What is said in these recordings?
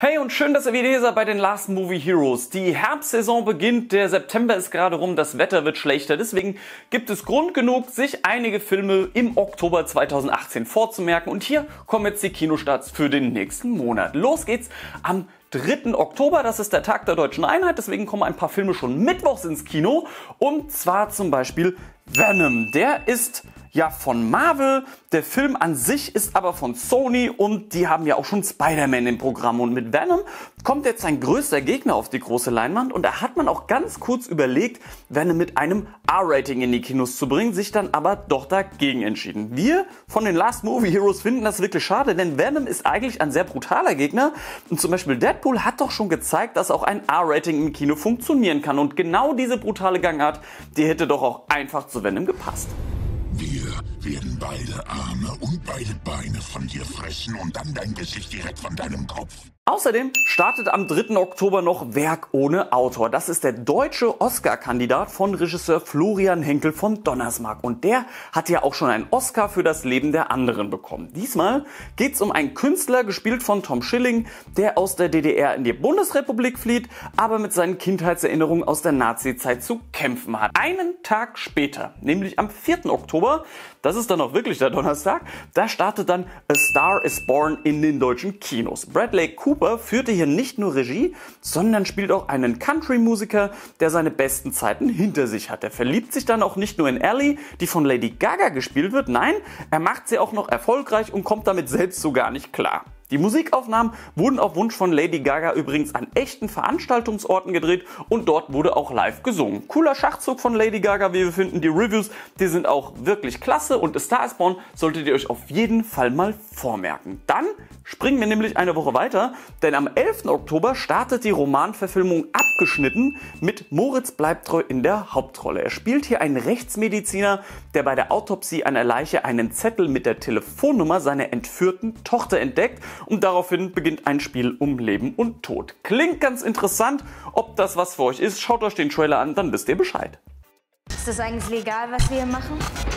Hey und schön, dass ihr wieder hier seid bei den Last Movie Heroes. Die Herbstsaison beginnt, der September ist gerade rum, das Wetter wird schlechter. Deswegen gibt es Grund genug, sich einige Filme im Oktober 2018 vorzumerken. Und hier kommen jetzt die Kinostarts für den nächsten Monat. Los geht's am 3. Oktober, das ist der Tag der Deutschen Einheit. Deswegen kommen ein paar Filme schon mittwochs ins Kino. Und zwar zum Beispiel Venom. Der ist ja von Marvel, der Film an sich ist aber von Sony und die haben ja auch schon Spider-Man im Programm. Und mit Venom kommt jetzt sein größter Gegner auf die große Leinwand und da hat man auch ganz kurz überlegt, Venom mit einem R-Rating in die Kinos zu bringen, sich dann aber doch dagegen entschieden. Wir von den Last Movie Heroes finden das wirklich schade, denn Venom ist eigentlich ein sehr brutaler Gegner und zum Beispiel Deadpool hat doch schon gezeigt, dass auch ein R-Rating im Kino funktionieren kann und genau diese brutale Gangart, die hätte doch auch einfach zu Venom gepasst. Wir werden beide Arme und beide Beine von dir fressen und dann dein Gesicht direkt von deinem Kopf. Außerdem startet am 3. Oktober noch Werk ohne Autor. Das ist der deutsche Oscar-Kandidat von Regisseur Florian Henkel von Donnersmarck. Und der hat ja auch schon einen Oscar für das Leben der anderen bekommen. Diesmal geht es um einen Künstler, gespielt von Tom Schilling, der aus der DDR in die Bundesrepublik flieht, aber mit seinen Kindheitserinnerungen aus der Nazi-Zeit zu kämpfen hat. Einen Tag später, nämlich am 4. Oktober, das ist dann auch wirklich der Donnerstag, da startet dann A Star is Born in den deutschen Kinos. Bradley Cooper führte hier nicht nur Regie, sondern spielt auch einen Country-Musiker, der seine besten Zeiten hinter sich hat. Er verliebt sich dann auch nicht nur in Ellie, die von Lady Gaga gespielt wird, nein, er macht sie auch noch erfolgreich und kommt damit selbst so gar nicht klar. Die Musikaufnahmen wurden auf Wunsch von Lady Gaga übrigens an echten Veranstaltungsorten gedreht und dort wurde auch live gesungen. Cooler Schachzug von Lady Gaga, wie wir finden. Die Reviews, die sind auch wirklich klasse und A Star is Born solltet ihr euch auf jeden Fall mal vormerken. Dann springen wir nämlich eine Woche weiter, denn am 11. Oktober startet die Romanverfilmung Abgeschnitten mit Moritz Bleibtreu in der Hauptrolle. Er spielt hier einen Rechtsmediziner, der bei der Autopsie einer Leiche einen Zettel mit der Telefonnummer seiner entführten Tochter entdeckt. Und daraufhin beginnt ein Spiel um Leben und Tod. Klingt ganz interessant. Ob das was für euch ist, schaut euch den Trailer an, dann wisst ihr Bescheid. Ist das eigentlich legal, was wir hier machen?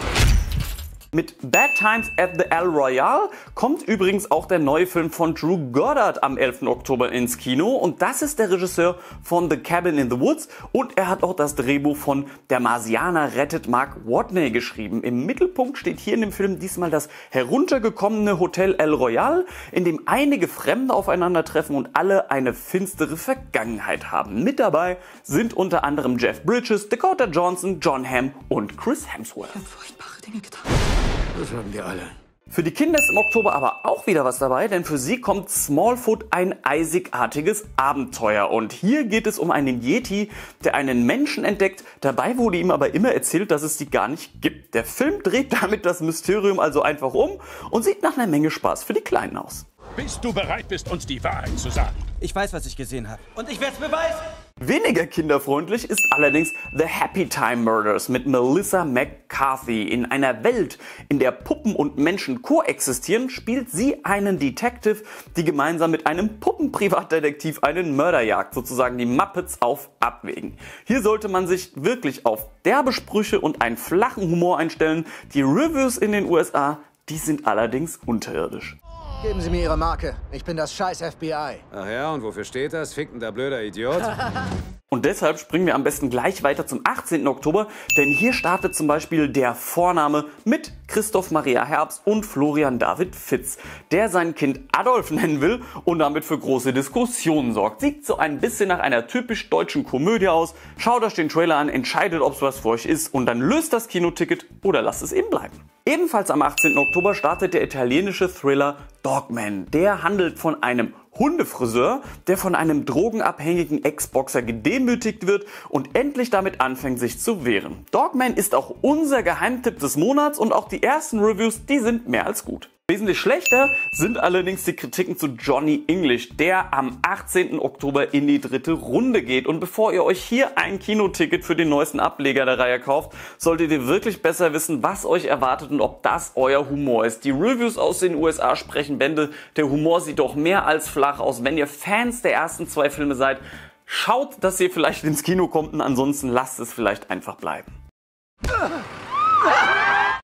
Mit Bad Times at the El Royale kommt übrigens auch der neue Film von Drew Goddard am 11. Oktober ins Kino und das ist der Regisseur von The Cabin in the Woods und er hat auch das Drehbuch von Der Marsianer rettet Mark Watney geschrieben. Im Mittelpunkt steht hier in dem Film diesmal das heruntergekommene Hotel El Royale, in dem einige Fremde aufeinandertreffen und alle eine finstere Vergangenheit haben. Mit dabei sind unter anderem Jeff Bridges, Dakota Johnson, Jon Hamm und Chris Hemsworth. Ich habe furchtbare Dinge getan. Das haben wir alle. Für die Kinder ist im Oktober aber auch wieder was dabei, denn für sie kommt Smallfoot, ein eisigartiges Abenteuer. Und hier geht es um einen Yeti, der einen Menschen entdeckt. Dabei wurde ihm aber immer erzählt, dass es die gar nicht gibt. Der Film dreht damit das Mysterium also einfach um und sieht nach einer Menge Spaß für die Kleinen aus. Bis du bereit bist, uns die Wahrheit zu sagen. Ich weiß, was ich gesehen habe. Und ich werde es beweisen. Weniger kinderfreundlich ist allerdings The Happy Time Murders mit Melissa McCarthy. In einer Welt, in der Puppen und Menschen koexistieren, spielt sie einen Detective, die gemeinsam mit einem Puppenprivatdetektiv einen Mörder jagt, sozusagen die Muppets auf Abwägen. Hier sollte man sich wirklich auf derbe Sprüche und einen flachen Humor einstellen. Die Reviews in den USA, die sind allerdings unterirdisch. Geben Sie mir Ihre Marke. Ich bin das scheiß FBI. Ach ja, und wofür steht das? Fickender blöder Idiot. Und deshalb springen wir am besten gleich weiter zum 18. Oktober, denn hier startet zum Beispiel Der Vorname mit Christoph Maria Herbst und Florian David Fitz, der sein Kind Adolf nennen will und damit für große Diskussionen sorgt. Sieht so ein bisschen nach einer typisch deutschen Komödie aus. Schaut euch den Trailer an, entscheidet, ob es was für euch ist und dann löst das Kinoticket oder lasst es eben bleiben. Ebenfalls am 18. Oktober startet der italienische Thriller Dogman. Der handelt von einem Hundefriseur, der von einem drogenabhängigen Ex-Boxer gedemütigt wird und endlich damit anfängt, sich zu wehren. Dogman ist auch unser Geheimtipp des Monats und auch die ersten Reviews, die sind mehr als gut. Wesentlich schlechter sind allerdings die Kritiken zu Johnny English, der am 18. Oktober in die 3. Runde geht. Und bevor ihr euch hier ein Kinoticket für den neuesten Ableger der Reihe kauft, solltet ihr wirklich besser wissen, was euch erwartet und ob das euer Humor ist. Die Reviews aus den USA sprechen Bände. Der Humor sieht doch mehr als flach aus. Wenn ihr Fans der ersten 2 Filme seid, schaut, dass ihr vielleicht ins Kino kommt und ansonsten lasst es vielleicht einfach bleiben.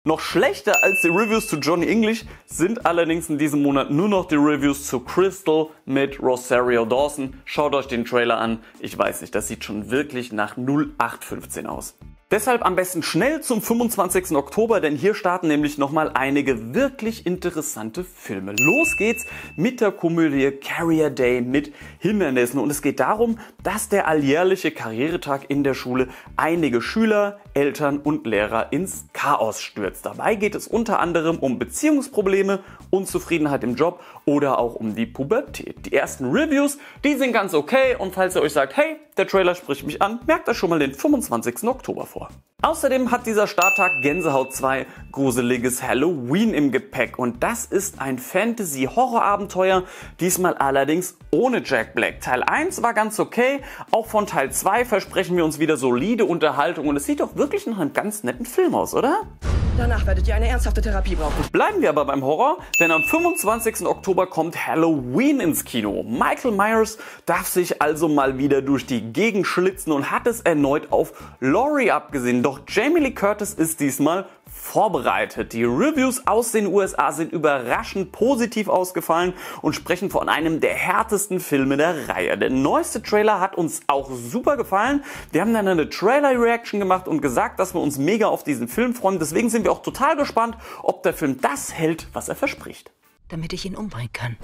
Noch schlechter als die Reviews zu Johnny English sind allerdings in diesem Monat nur noch die Reviews zu Crystal mit Rosario Dawson. Schaut euch den Trailer an. Ich weiß nicht, das sieht schon wirklich nach 0815 aus. Deshalb am besten schnell zum 25. Oktober, denn hier starten nämlich nochmal einige wirklich interessante Filme. Los geht's mit der Komödie Career Day mit Hindernissen und es geht darum, dass der alljährliche Karrieretag in der Schule einige Schüler, Eltern und Lehrer ins Chaos stürzt. Dabei geht es unter anderem um Beziehungsprobleme, Unzufriedenheit im Job oder auch um die Pubertät. Die ersten Reviews, die sind ganz okay und falls ihr euch sagt, hey, der Trailer spricht mich an, merkt euch schon mal den 25. Oktober vor. Außerdem hat dieser Starttag Gänsehaut 2 gruseliges Halloween im Gepäck und das ist ein Fantasy-Horror-Abenteuer, diesmal allerdings ohne Jack Black. Teil 1 war ganz okay, auch von Teil 2 versprechen wir uns wieder solide Unterhaltung und es sieht doch wirklich nach einem ganz netten Film aus, oder? Danach werdet ihr eine ernsthafte Therapie brauchen. Bleiben wir aber beim Horror, denn am 25. Oktober kommt Halloween ins Kino. Michael Myers darf sich also mal wieder durch die Gegend schlitzen und hat es erneut auf Laurie abgesehen. Doch Jamie Lee Curtis ist diesmal vorbereitet. Die Reviews aus den USA sind überraschend positiv ausgefallen und sprechen von einem der härtesten Filme der Reihe. Der neueste Trailer hat uns auch super gefallen. Wir haben dann eine Trailer-Reaction gemacht und gesagt, dass wir uns mega auf diesen Film freuen. Deswegen sind wir auch total gespannt, ob der Film das hält, was er verspricht. Damit ich ihn umbringen kann.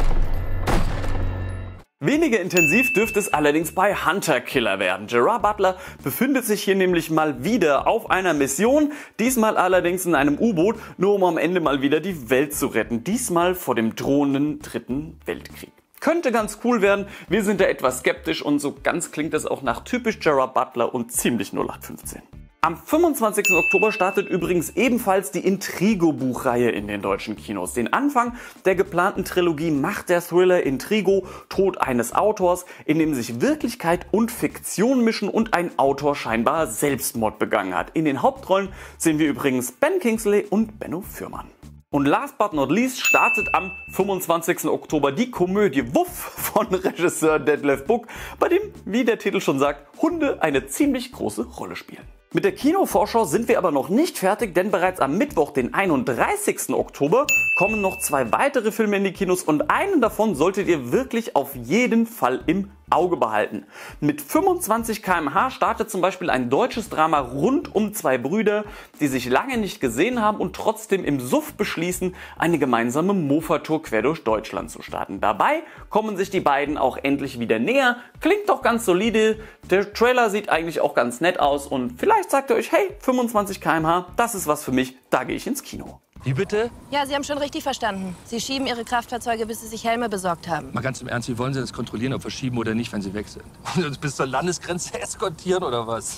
Weniger intensiv dürfte es allerdings bei Hunter Killer werden. Gerard Butler befindet sich hier nämlich mal wieder auf einer Mission, diesmal allerdings in einem U-Boot, nur um am Ende mal wieder die Welt zu retten, diesmal vor dem drohenden Dritten Weltkrieg. Könnte ganz cool werden, wir sind da etwas skeptisch und so ganz klingt es auch nach typisch Gerard Butler und ziemlich 0815. Am 25. Oktober startet übrigens ebenfalls die Intrigo-Buchreihe in den deutschen Kinos. Den Anfang der geplanten Trilogie macht der Thriller Intrigo, Tod eines Autors, in dem sich Wirklichkeit und Fiktion mischen und ein Autor scheinbar Selbstmord begangen hat. In den Hauptrollen sehen wir übrigens Ben Kingsley und Benno Fürmann. Und last but not least startet am 25. Oktober die Komödie Wuff von Regisseur Detlef Buck, bei dem, wie der Titel schon sagt, Hunde eine ziemlich große Rolle spielen. Mit der Kinovorschau sind wir aber noch nicht fertig, denn bereits am Mittwoch, den 31. Oktober, kommen noch 2 weitere Filme in die Kinos und einen davon solltet ihr wirklich auf jeden Fall im Auge behalten. Mit 25 km/h startet zum Beispiel ein deutsches Drama rund um 2 Brüder, die sich lange nicht gesehen haben und trotzdem im Suff beschließen, eine gemeinsame Mofa-Tour quer durch Deutschland zu starten. Dabei kommen sich die beiden auch endlich wieder näher. Klingt doch ganz solide, der Trailer sieht eigentlich auch ganz nett aus und vielleicht sagt ihr euch, hey, 25 km/h, das ist was für mich, da gehe ich ins Kino. Wie bitte? Ja, Sie haben schon richtig verstanden. Sie schieben Ihre Kraftfahrzeuge, bis Sie sich Helme besorgt haben. Mal ganz im Ernst, wie wollen Sie das kontrollieren, ob wir schieben oder nicht, wenn Sie weg sind? Uns bis zur Landesgrenze eskortieren oder was?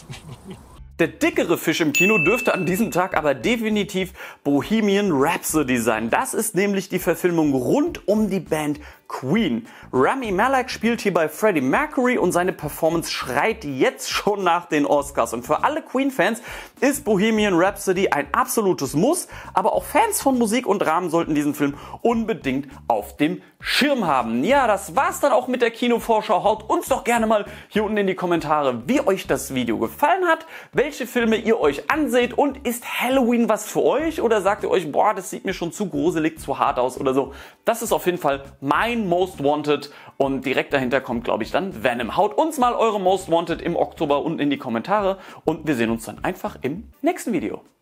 Der dickere Fisch im Kino dürfte an diesem Tag aber definitiv Bohemian Rhapsody sein. Das ist nämlich die Verfilmung rund um die Band Queen. Rami Malek spielt hier bei Freddie Mercury und seine Performance schreit jetzt schon nach den Oscars. Und für alle Queen-Fans ist Bohemian Rhapsody ein absolutes Muss, aber auch Fans von Musik und Dramen sollten diesen Film unbedingt auf dem Schirm haben. Ja, das war's dann auch mit der Kinovorschau. Haut uns doch gerne mal hier unten in die Kommentare, wie euch das Video gefallen hat, welche Filme ihr euch anseht und ist Halloween was für euch oder sagt ihr euch, boah, das sieht mir schon zu gruselig, zu hart aus oder so. Das ist auf jeden Fall mein Most Wanted und direkt dahinter kommt, glaube ich, dann Venom. Haut uns mal eure Most Wanted im Oktober unten in die Kommentare und wir sehen uns dann einfach im nächsten Video.